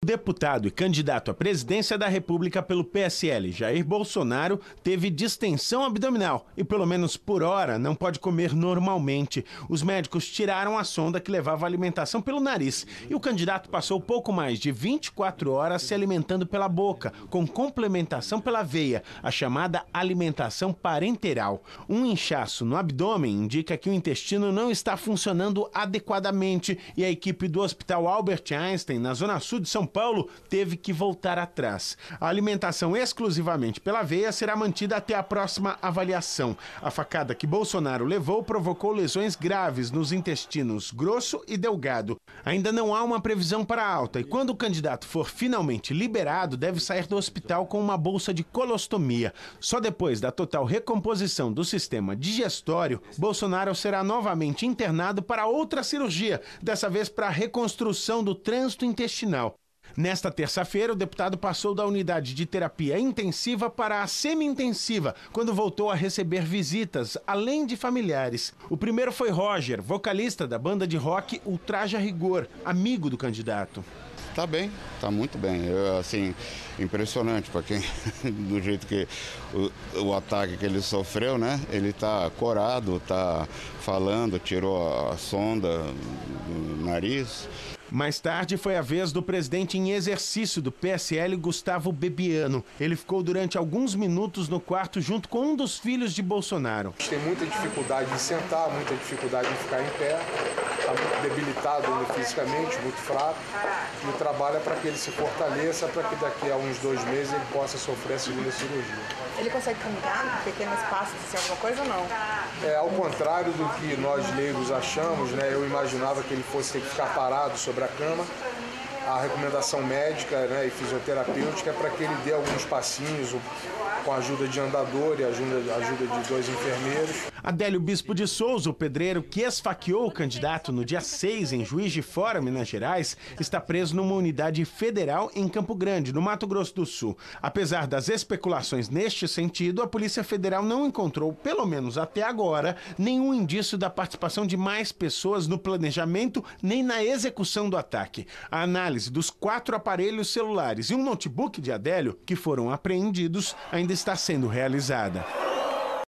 deputado e candidato à presidência da República pelo PSL, Jair Bolsonaro, teve distensão abdominal e, pelo menos por hora, não pode comer normalmente. Os médicos tiraram a sonda que levava a alimentação pelo nariz e o candidato passou pouco mais de 24 horas se alimentando pela boca, com complementação pela veia, a chamada alimentação parenteral. Um inchaço no abdômen indica que o intestino não está funcionando adequadamente e a equipe do Hospital Albert Einstein, na zona sul de São Paulo, teve que voltar atrás. A alimentação exclusivamente pela veia será mantida até a próxima avaliação. A facada que Bolsonaro levou provocou lesões graves nos intestinos grosso e delgado. Ainda não há uma previsão para alta e quando o candidato for finalmente liberado, deve sair do hospital com uma bolsa de colostomia. Só depois da total recomposição do sistema digestório, Bolsonaro será novamente internado para outra cirurgia, dessa vez para a reconstrução do trânsito intestinal. Nesta terça-feira, o deputado passou da unidade de terapia intensiva para a semi-intensiva, quando voltou a receber visitas, além de familiares. O primeiro foi Roger, vocalista da banda de rock Ultraje a Rigor, amigo do candidato. Tá bem, tá muito bem. Assim, impressionante para quem, do jeito que o ataque que ele sofreu, né? Ele tá corado, tá falando, tirou a sonda do nariz. Mais tarde foi a vez do presidente em exercício do PSL, Gustavo Bebiano. Ele ficou durante alguns minutos no quarto junto com um dos filhos de Bolsonaro. Tem muita dificuldade de sentar, muita dificuldade de ficar em pé, está muito debilitado fisicamente, muito fraco. E o trabalho é para que ele se fortaleça, para que daqui a uns 2 meses ele possa sofrer a segunda cirurgia. Ele consegue caminhar em pequenos passos, assim, alguma coisa ou não? Ao contrário do que nós leigos achamos, né, eu imaginava que ele fosse ter que ficar parado sobre a cama. A recomendação médica, né, e fisioterapêutica é para que ele dê alguns passinhos com a ajuda de andador e ajuda de 2 enfermeiros. Adélio Bispo de Souza, o pedreiro que esfaqueou o candidato no dia 6 em Juiz de Fora, Minas Gerais, está preso numa unidade federal em Campo Grande, no Mato Grosso do Sul. Apesar das especulações neste sentido, a Polícia Federal não encontrou, pelo menos até agora, nenhum indício da participação de mais pessoas no planejamento nem na execução do ataque. A análise dos 4 aparelhos celulares e um notebook de Adélio, que foram apreendidos, ainda está sendo realizada.